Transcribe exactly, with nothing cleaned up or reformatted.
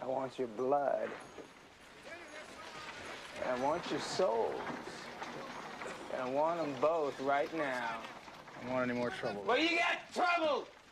I want your blood. And I want your souls. And I want them both right now. I don't want any more trouble. Well, you got trouble!